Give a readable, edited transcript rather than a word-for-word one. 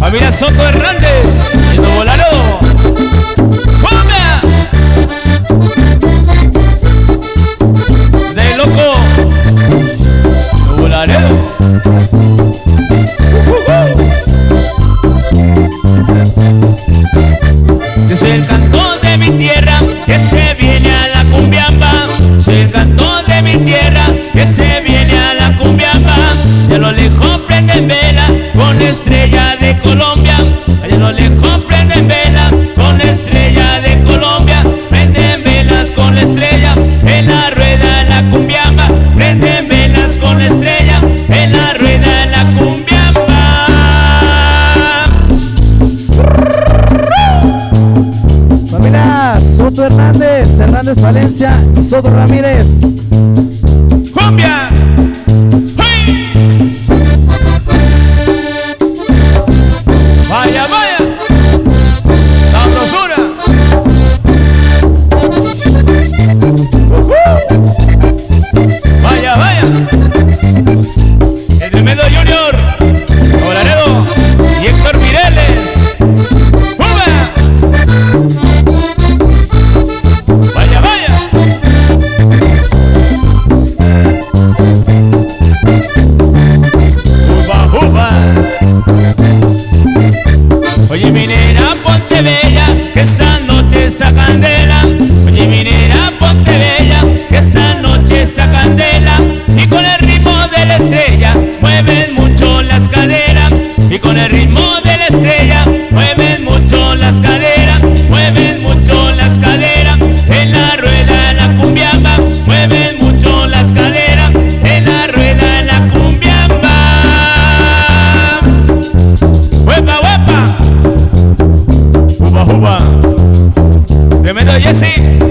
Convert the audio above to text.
Familia Soto Hernández, el Nuevo Laredo. ¡Cumbia! De loco, Nuevo Laredo. Yo soy el cantón de mi tierra que se viene a la cumbiamba. Soy el cantón de mi tierra que se viene a la cumbiamba. Y a lo lejos prenden vela con la estrella de Colombia. Allá a lo lejos prenden vela con la estrella de Colombia. Prenden velas con la estrella en la rueda de la cumbiamba. Prenden velas con la estrella en la rueda de la cumbiamba. Familia Soto Hernández, Hernández Valencia y Soto Ramírez. ¡Cumbia! ¡Hey! ¡Vaya, vaya! ¡Sabrosura! ¡Vaya, vaya! El tremendo Junior, Olaredo y Héctor Mireles. ¡Cumbia! ¡Vaya, vaya! ¡Uba, uba! Oye, minera, ponte bella, que esa noche esa candela. Oye, minera, ponte bella, que esa noche esa candela. Y con el ritmo de la estrella mueven mucho las caderas. Y con el ritmo de la estrella mueven mucho las caderas. Mueven mucho las caderas en la rueda de la cumbiamba. Mueven mucho las caderas en la rueda de la cumbiamba. ¡Huepa, huepa! ¡Uba, uba! Tremendo Jesse.